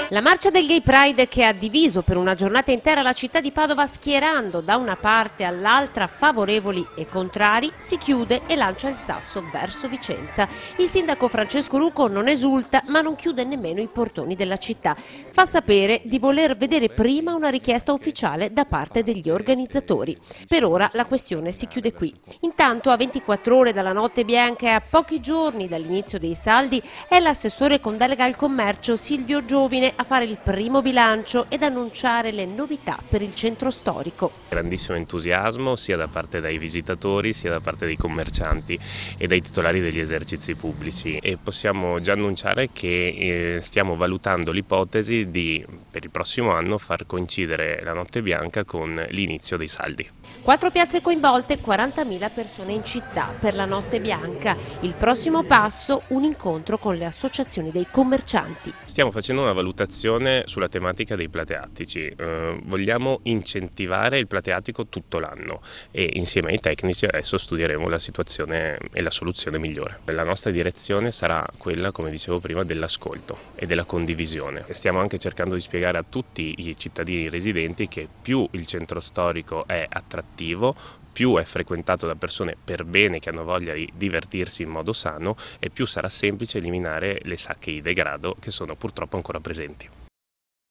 La marcia del Gay Pride, che ha diviso per una giornata intera la città di Padova schierando da una parte all'altra favorevoli e contrari, si chiude e lancia il sasso verso Vicenza. Il sindaco Francesco Rucco non esulta, ma non chiude nemmeno i portoni della città. Fa sapere di voler vedere prima una richiesta ufficiale da parte degli organizzatori. Per ora la questione si chiude qui. Intanto, a 24 ore dalla notte bianca e a pochi giorni dall'inizio dei saldi, è l'assessore con delega al commercio Silvio Giovine a fare il primo bilancio ed annunciare le novità per il centro storico. Grandissimo entusiasmo sia da parte dei visitatori sia da parte dei commercianti e dai titolari degli esercizi pubblici, e possiamo già annunciare che stiamo valutando l'ipotesi di per il prossimo anno far coincidere la notte bianca con l'inizio dei saldi. 4 piazze coinvolte, 40.000 persone in città per la notte bianca. Il prossimo passo, un incontro con le associazioni dei commercianti. Stiamo facendo una valutazione sulla tematica dei plateattici. Vogliamo incentivare il plateattico tutto l'anno e insieme ai tecnici adesso studieremo la situazione e la soluzione migliore. La nostra direzione sarà quella, come dicevo prima, dell'ascolto e della condivisione. E stiamo anche cercando di spiegare a tutti i cittadini residenti che più il centro storico è attrattivo, più è frequentato da persone per bene che hanno voglia di divertirsi in modo sano, e più sarà semplice eliminare le sacche di degrado che sono purtroppo ancora presenti.